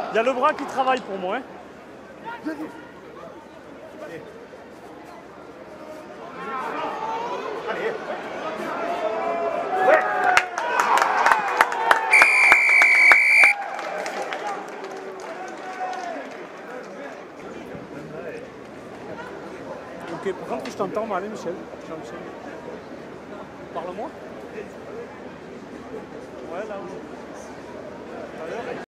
Il y a le bras qui travaille pour moi. Hein. Allez. Ok, par contre, je t'entends mal, Michel. Jean-Michel. Parle-moi. Ouais, là.